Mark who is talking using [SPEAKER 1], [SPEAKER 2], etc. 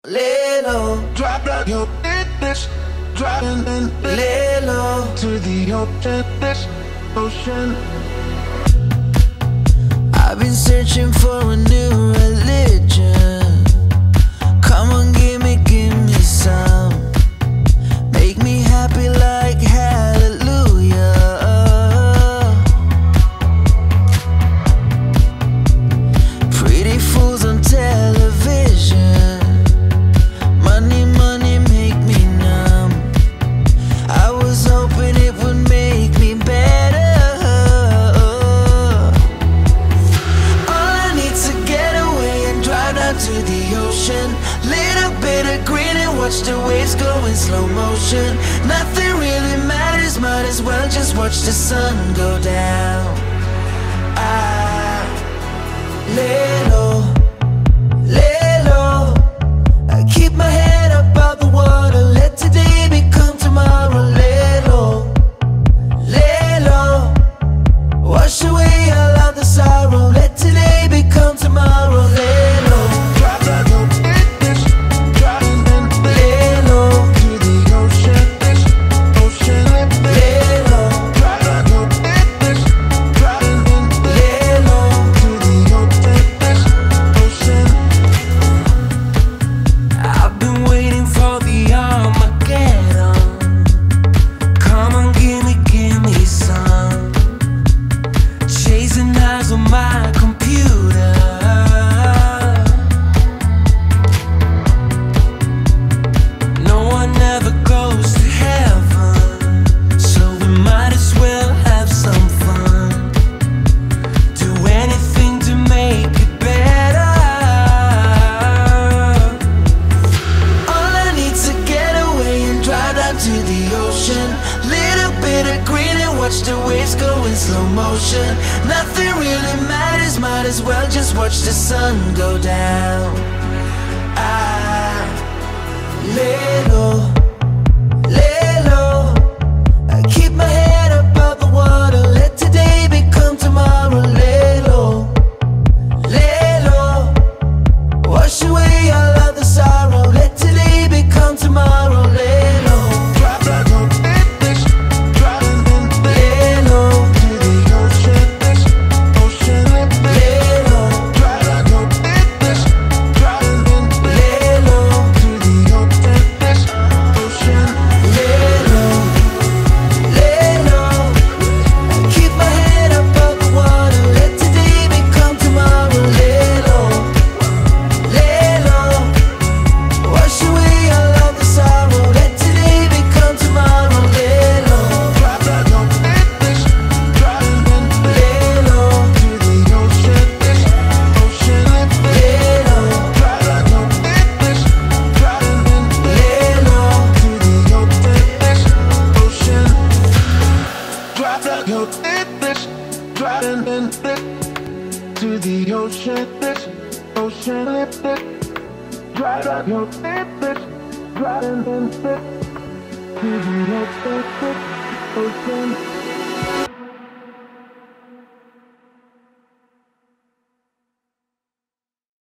[SPEAKER 1] Lay low,
[SPEAKER 2] Drop down your business, driving in
[SPEAKER 1] lay low.
[SPEAKER 2] to the ocean, this ocean.
[SPEAKER 1] I've been searching for a new religion. Come on, give me some. Make me happy like hallelujah. Pretty fools on television. Money, money make me numb. I was hoping it would make me better. All I need's to get away and drive down to the ocean. Little bit of green and watch the waves go in slow motion. Nothing really matters, might as well just watch the sun go down. I lay low, lay low. I keep my head above the water, let today become tomorrow. Lay low, lay low. Wash away all of the sorrow, let today become tomorrow. Lay low,
[SPEAKER 2] Drop down your business, driving in
[SPEAKER 1] lay low,
[SPEAKER 2] to the ocean, this ocean.
[SPEAKER 1] lay low,
[SPEAKER 2] Drop down your business, driving in
[SPEAKER 1] lay low.
[SPEAKER 2] to the ocean, this ocean.
[SPEAKER 1] I've been waiting for the Armageddon. Come on, give me some. Chasing eyes on my computer. No one ever goes to heaven, so we might as well have some fun. Do anything to make it better. All I need's to get away and drive down to the ocean. Little bit of green and watch the waves go in slow motion. Nothing really matters, might as well just watch the sun go down. I lay low, lay low. I keep my head above the water, let today become tomorrow. Lay low, lay low. Wash away all of the sorrow, let today become tomorrow. Lay low,
[SPEAKER 2] Drop down your business, driving in
[SPEAKER 1] lay low,
[SPEAKER 2] to the ocean, this ocean.
[SPEAKER 1] lay low,
[SPEAKER 2] Drop down your business, driving in
[SPEAKER 1] lay low,
[SPEAKER 2] to the ocean, this ocean.
[SPEAKER 1] lay low, lay low. I keep my head above the water, let today become tomorrow. Lay low, lay low. Wash away all of the sorrow, let today become tomorrow. Lay low,
[SPEAKER 2] Drop down your business, driving in
[SPEAKER 1] lay low,
[SPEAKER 2] to the ocean, this ocean.
[SPEAKER 1] lay low,
[SPEAKER 2] Drop down your business, driving in
[SPEAKER 1] lay low.
[SPEAKER 2] to the ocean, this ocean. Drop down your business, driving in to the ocean, this ocean. Drop down your business, driving in to the ocean, this ocean.